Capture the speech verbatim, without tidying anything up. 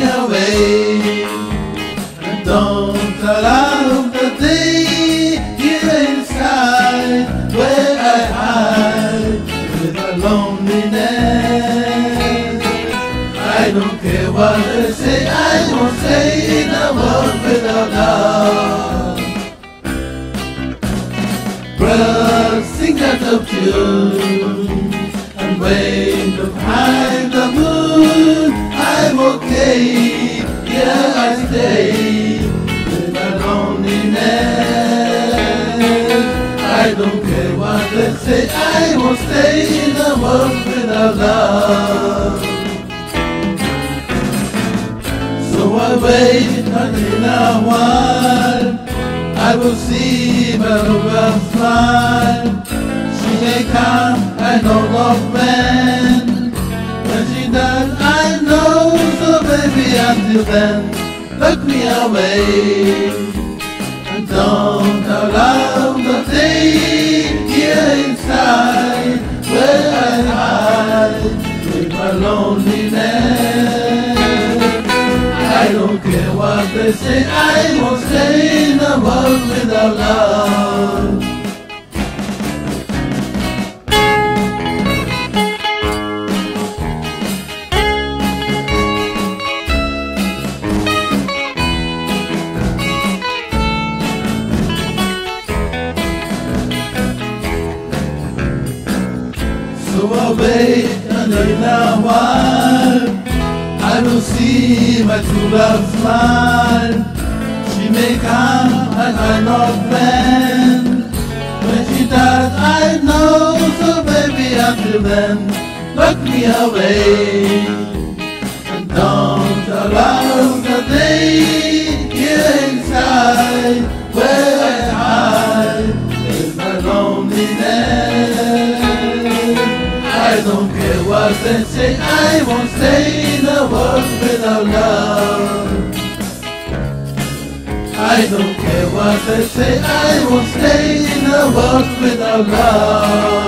away. And don't allow the day here inside where I hide with my loneliness. I don't care what they say, I won't stay in a world without love. Brother, sing that of tune and wave behind the moon. I'm okay, yeah I stay with my loneliness. I don't care what they say, I won't stay in the world without love. So I wait until a while, I will see my love smile. She may come, I know of when. When she does, I know. So baby, until then, look me away. And don't allow the day here inside where I hide with my loneliness. I don't care what they say, I won't stay in a world without love. So I'll wait until a while, I will see my true love smile. She may come and I'm not when. When she does, I know. So baby, until then, look me away. And don't allow the day here inside where I hide with my loneliness. I don't care what they say, I won't stay in a world without love. I don't care what they say, I won't stay in a world without love.